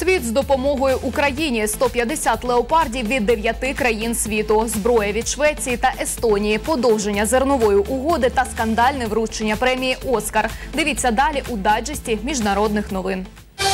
Світ з допомогою Україні. 150 леопардів від 9 країн світу. Зброя від Швеції та Естонії. Подовження зернової угоди та скандальне вручення премії «Оскар». Дивіться далі у дайджесті міжнародних новин.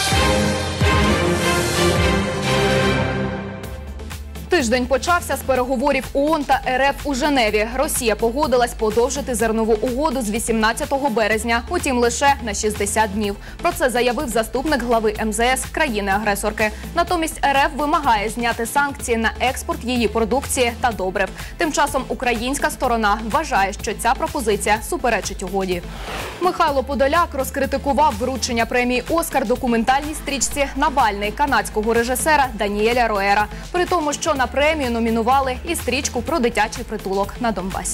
Тиждень почався з переговорів ООН та РФ у Женеві. Росія погодилась подовжити зернову угоду з 18 березня, утім лише на 60 днів. Про це заявив заступник глави МЗС країни-агресорки. Натомість РФ вимагає зняти санкції на експорт її продукції та добрив. Тим часом українська сторона вважає, що ця пропозиція суперечить угоді. Михайло Подоляк розкритикував вручення премії «Оскар» документальній стрічці «Навальний» канадського режисера Даніеля Роера. При тому, що на премію номінували і стрічку про дитячий притулок на Донбасі.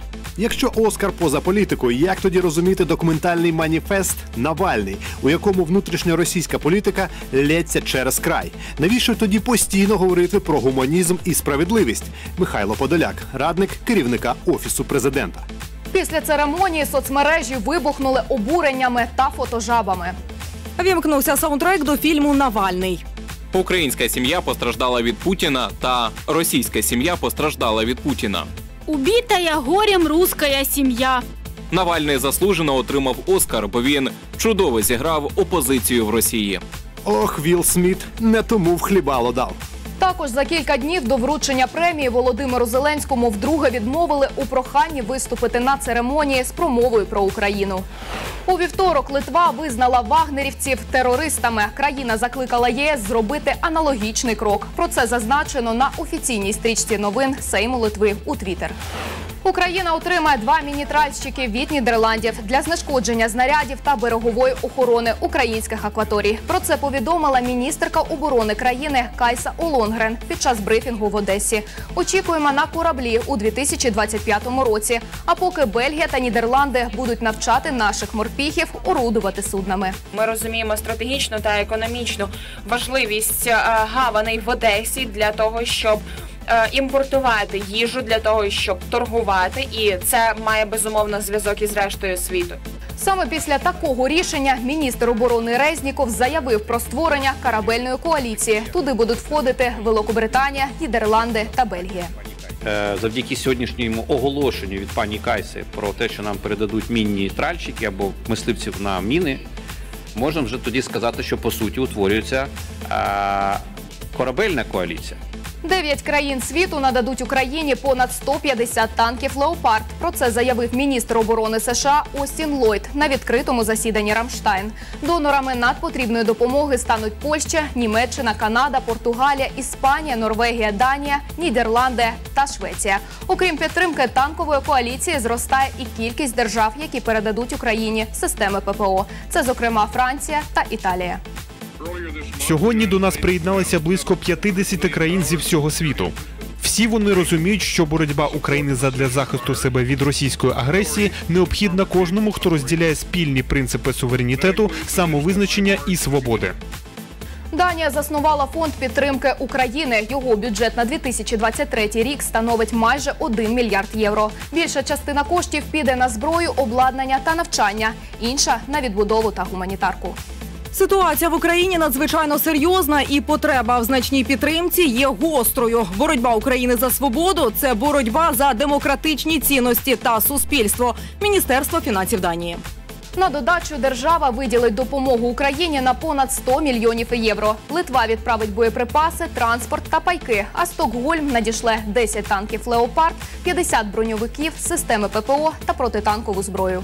Якщо «Оскар» поза політикою, як тоді розуміти документальний маніфест «Навальний», у якому внутрішньоросійська політика лється через край? Навіщо тоді постійно говорити про гуманізм і справедливість? Михайло Подоляк, радник керівника Офісу президента. Після церемонії соцмережі вибухнули обуреннями та фотожабами. Вімкнувся саундтрек до фільму «Навальний». Українська сім'я постраждала від Путіна та російська сім'я постраждала від Путіна. Убитая горем русская сім'я. Навальний заслужено отримав «Оскар», бо він чудово зіграв опозицію в Росії. Ох, Вілл Сміт не тому в хлібало дав. Також за кілька днів до вручення премії Володимиру Зеленському вдруге відмовили у проханні виступити на церемонії з промовою про Україну. У вівторок Литва визнала вагнерівців терористами. Країна закликала ЄС зробити аналогічний крок. Про це зазначено на офіційній стрічці новин Сейму Литви у Твіттер. Україна отримає 2 міні-тральщики від Нідерландів для знешкодження знарядів та берегової охорони українських акваторій. Про це повідомила міністерка оборони країни Кайса Олонгрен під час брифінгу в Одесі. Очікуємо на кораблі у 2025 році. А поки Бельгія та Нідерланди будуть навчати наших морпіхів орудувати суднами. Ми розуміємо стратегічну та економічну важливість гаваней в Одесі для того, щоб імпортувати їжу, для того, щоб торгувати. І це має, безумовно, зв'язок із рештою світу. Саме після такого рішення міністр оборони Резніков заявив про створення корабельної коаліції. Туди будуть входити Великобританія, Нідерланди та Бельгія. Завдяки сьогоднішньому оголошенню від пані Кайси про те, що нам передадуть мінні тральщики або мисливців на міни, можемо вже тоді сказати, що по суті утворюється корабельна коаліція. 9 країн світу нададуть Україні понад 150 танків «Леопард». Про це заявив міністр оборони США Остін Ллойд на відкритому засіданні Рамштайн. Донорами надпотрібної допомоги стануть Польща, Німеччина, Канада, Португалія, Іспанія, Норвегія, Данія, Нідерланди та Швеція. Окрім підтримки танкової коаліції, зростає і кількість держав, які передадуть Україні системи ППО. Це, зокрема, Франція та Італія. Сьогодні до нас приєдналися близько 50 країн зі всього світу. Всі вони розуміють, що боротьба України задля захисту себе від російської агресії необхідна кожному, хто розділяє спільні принципи суверенітету, самовизначення і свободи. Данія заснувала фонд підтримки України. Його бюджет на 2023 рік становить майже 1 мільярд євро. Більша частина коштів піде на зброю, обладнання та навчання, інша – на відбудову та гуманітарку. Ситуація в Україні надзвичайно серйозна і потреба в значній підтримці є гострою. Боротьба України за свободу – це боротьба за демократичні цінності та суспільство. Міністерство фінансів Данії. На додачу держава виділить допомогу Україні на понад 100 мільйонів євро. Литва відправить боєприпаси, транспорт та пайки, а Стокгольм надішле 10 танків «Леопард», 50 броньовиків, системи ППО та протитанкову зброю.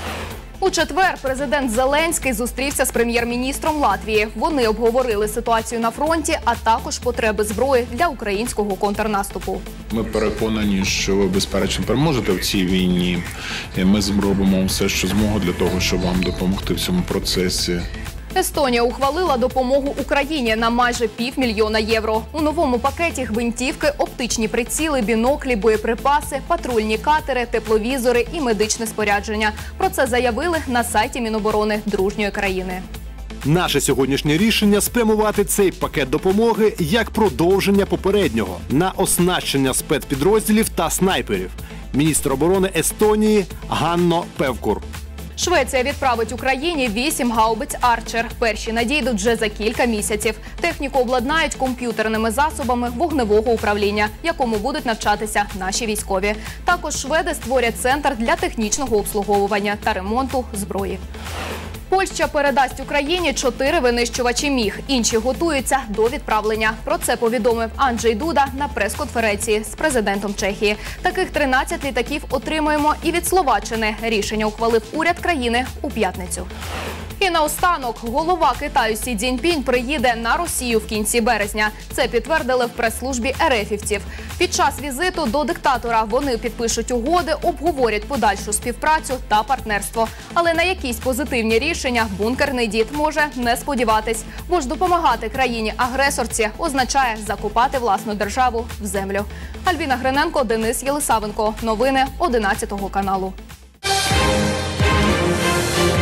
У четвер президент Зеленський зустрівся з прем'єр-міністром Латвії. Вони обговорили ситуацію на фронті, а також потреби зброї для українського контрнаступу. Ми переконані, що ви, безперечно, переможете в цій війні. І ми зробимо все, що зможемо для того, щоб вам допомогти в цьому процесі. Естонія ухвалила допомогу Україні на майже 500 000 євро. У новому пакеті гвинтівки, оптичні приціли, біноклі, боєприпаси, патрульні катери, тепловізори і медичне спорядження. Про це заявили на сайті Міноборони дружньої країни. Наше сьогоднішнє рішення – спрямувати цей пакет допомоги як продовження попереднього на оснащення спецпідрозділів та снайперів. Міністр оборони Естонії Ганно Певкур. Швеція відправить Україні 8 гаубиць «Арчер». Перші надійдуть вже за кілька місяців. Техніку обладнають комп'ютерними засобами вогневого управління, якому будуть навчатися наші військові. Також шведи створять центр для технічного обслуговування та ремонту зброї. Польща передасть Україні 4 винищувачі МіГ. Інші готуються до відправлення. Про це повідомив Анджей Дуда на прес-конференції з президентом Чехії. Таких 13 літаків отримуємо і від Словаччини. Рішення ухвалив уряд країни у п'ятницю. І наостанок, голова Китаю Сі Цзіньпінь приїде на Росію в кінці березня. Це підтвердили в прес-службі РФівців. Під час візиту до диктатора вони підпишуть угоди, обговорять подальшу співпрацю та партнерство. Але на якісь позитивні рішення бункерний дід може не сподіватись. Бо ж допомагати країні-агресорці означає закопати власну державу в землю. Альбіна Гриненко, Денис Єлисавенко. Новини 11 каналу.